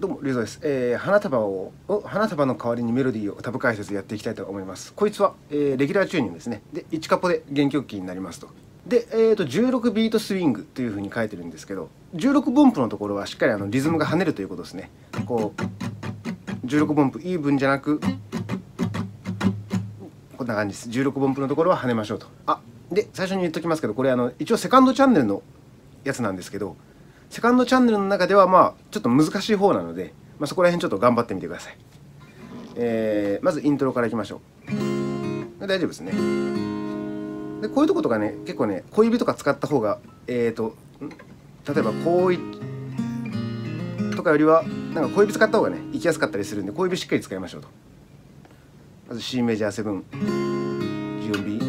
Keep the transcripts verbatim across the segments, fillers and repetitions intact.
どうも、リュウゾです。えー、花束を、花束の代わりにメロディーをタブ解説やっていきたいと思います。こいつは、えー、レギュラーチューニングですね。で、いちカポで原曲キーになりますと。で、えーと、じゅうろくビートスイングというふうに書いてるんですけど、じゅうろくボンプのところはしっかりあのリズムが跳ねるということですね。こう、じゅうろくボンプ、イーブンじゃなく、こんな感じです。じゅうろくボンプのところは跳ねましょうと。あ、で、最初に言っときますけど、これあの、一応セカンドチャンネルのやつなんですけど、セカンドチャンネルの中ではまあちょっと難しい方なので、まあ、そこら辺ちょっと頑張ってみてください。えー、まずイントロからいきましょう。大丈夫ですね。でこういうとことかね、結構ね、小指とか使った方が、えーと、例えばこういとかよりは、なんか小指使った方がね、いきやすかったりするんで、小指しっかり使いましょうと。まず C メジャーセブン、ジーオンビ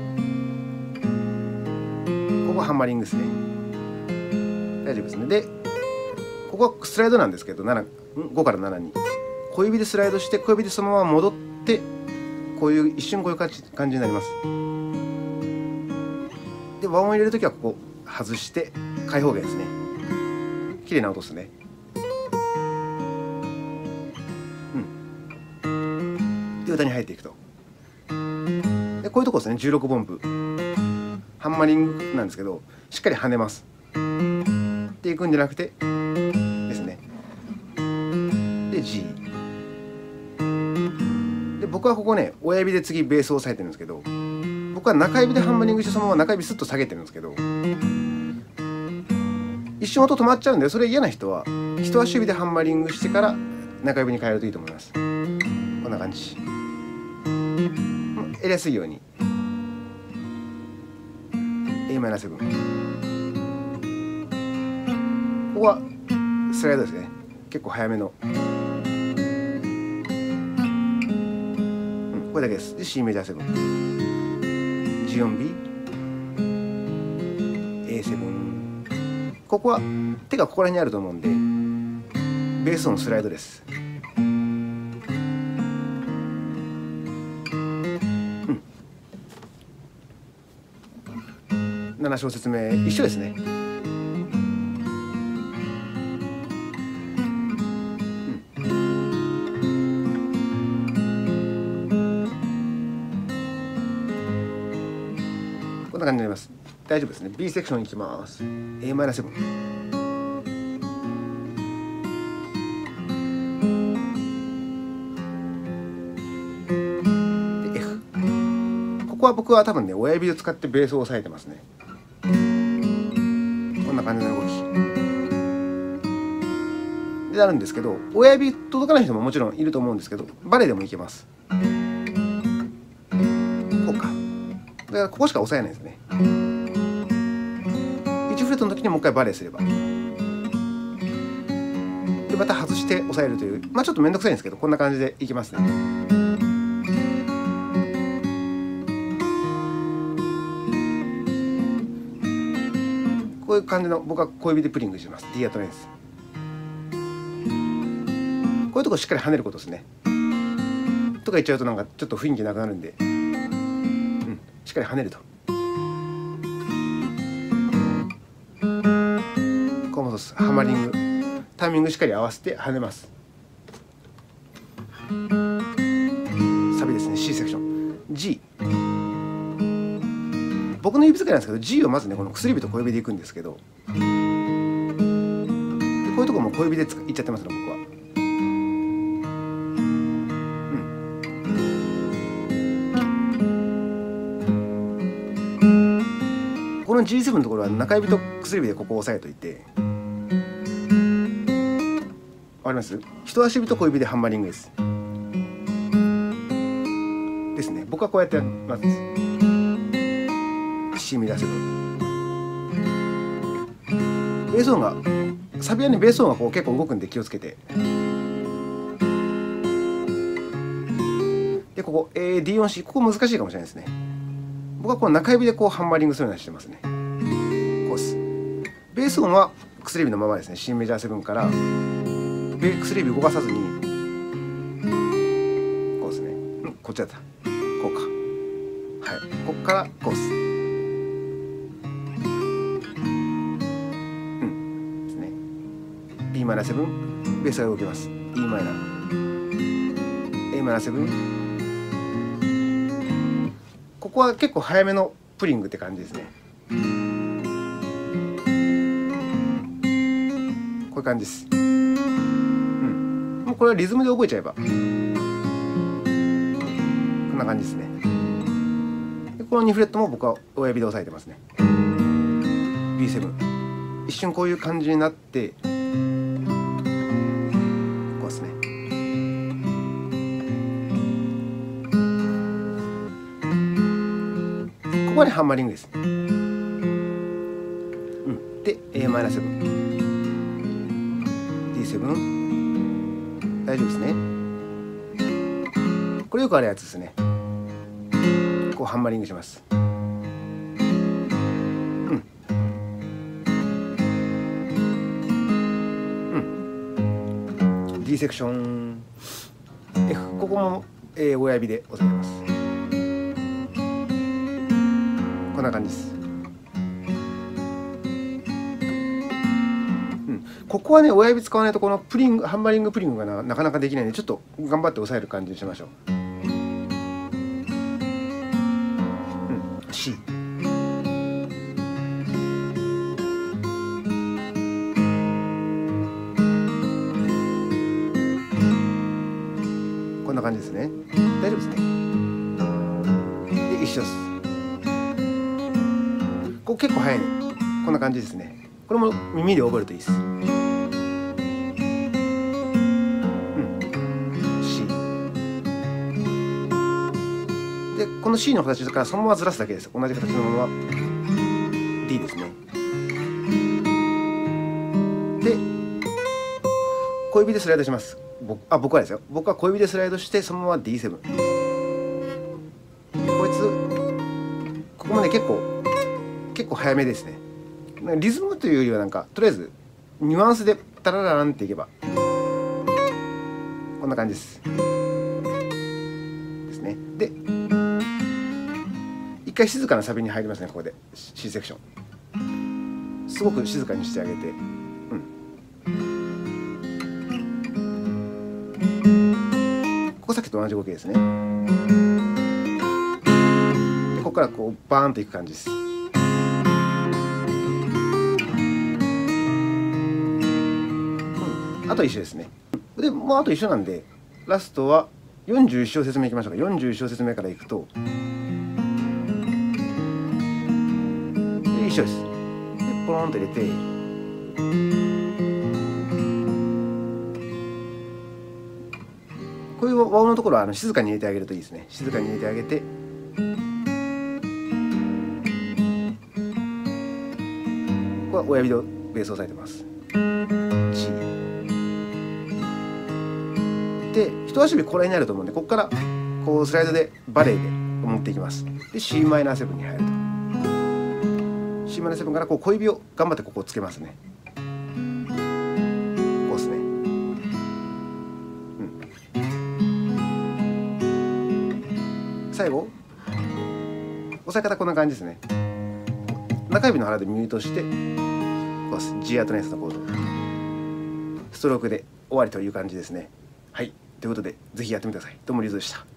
ー。ここはハンマリングですね。大丈夫ですね。で、ここはスライドなんですけど、なな、ごからななに小指でスライドして、小指でそのまま戻って、こういう一瞬こういう感じ感じになります。で、和音を入れるときはここ外して開放弦ですね。綺麗な音ですね。うん。で、歌に入っていくと。で、こういうとこですね。じゅうろくボンプ。ハンマリングなんですけど、しっかり跳ねます。っていくんじゃなくてですね。で G で、僕はここね、親指で次ベースを押さえてるんですけど、僕は中指でハンマリングしてそのまま中指スッと下げてるんですけど、一瞬音止まっちゃうんで、それ嫌な人は人足指でハンマリングしてから中指に変えるといいと思います。こんな感じ。やりやすいように エーマイナーセブン。ここはスライドですね。結構早めの、うん、これだけです。で C メジャーセブン、 ジーオンビー、 エーセブン。 ここは手がここら辺にあると思うんで、ベース音スライドです。うん、なな小節目一緒ですね。こんな感じになります。大丈夫ですね。B セクションいきます。エーマイナーセブン。で F。ここは僕は多分ね、親指を使ってベースを押さえてますね。こんな感じの動きでなるんですけど、親指届かない人ももちろんいると思うんですけど、バレでもいけます。こうか。だからここしか押さえないですね。いちフレットの時にもう一回バレーすれば。で、また外して押さえるという、まあちょっとめんどくさいんですけど、こんな感じでいきますね。こういう感じの、僕は小指でプリングします。D アトレンス。こういうとこしっかり跳ねることですね。とか言っちゃうとなんかちょっと雰囲気なくなるんで、うん、しっかり跳ねると。こうもそうです。ハマリング、タイミングしっかり合わせて跳ねます。サビですね。 C セクション G。 僕の指使いなんですけど、 G をまずね、この薬指と小指でいくんですけど、でこういうとこも小指でいっちゃってますね、僕は。この ジーセブン のところは中指と薬指でここを押さえといて、わかります？人差し指と小指でハンマリングです。ですね。僕はこうやってまず C メジャーセブン。ベース音が、サビはね、ベース音がこう結構動くんで気をつけて。で、ここ エーディーよんシー、ここ難しいかもしれないですね。僕はこう中指でこうハンマリングするようにしてますね。こうです。ベース音は薬指のままですね。C メジャーセブンから薬指動かさずに、こうですね。うん、こっちだった。こうか。はい。こっからこうです。うん。ですね。B マイナーセブン、 ベースが動きます。 E マイナー エーマイナーセブン。ここは結構早めのプリングって感じですね。こういう感じです。うん、もうこれはリズムで覚えちゃえばこんな感じですね。でこのにフレットも僕は親指で押さえてますね。 ビーセブン、 一瞬こういう感じになってこうですね。ここはねハンマリングです。うん、で エーマイナーセブン、 ディーセブン、 大丈夫ですね。これよくあるやつですね。こうハンマリングします。うんうん、 D セクション F、 ここも、えー、親指で押さえます。こんな感じです。うん、ここはね親指使わないとこのプリングハンマリングプリングが な, なかなかできないので、ちょっと頑張って押さえる感じにしましょう。うん、C、 こんな感じですね。大丈夫ですね。で一緒です。ここ結構早いね。こんな感じですね。これも耳で覚えるといいです。うん、C でこの C の形からそのままずらすだけです。同じ形のまま D ですね。で小指でスライドします。僕あ僕はですよ。僕は小指でスライドしてそのまま ディーセブン。 こいつここもね結構結構早めですね。リズムというよりはなんかとりあえずニュアンスでタララランっていけばこんな感じですですね。で一回静かなサビに入りますね。ここで C セクションすごく静かにしてあげて、うん、ここさっきと同じ動きですね。でここからこうバーンといく感じです。あと一緒ですね。でもうあと一緒なんでラストはよんじゅういち小節目いきましょうか。よんじゅういち小節目からいくとで一緒です。でポロンと入れてこういう和音のところはあの静かに入れてあげるといいですね。静かに入れてあげてここは親指でベースを押さえてます。Gで人差し指これになると思うんでここからこうスライドでバレエで持っていきます。で シーマイナーセブン に入ると シーマイナーセブン からこう小指を頑張ってここをつけますね。こうですね。うん、最後押さえ方こんな感じですね。中指の腹でミュートしてこうです。 G アートネスのコードストロークで終わりという感じですね。はい、ということでぜひやってみてください。どうもリュウズでした。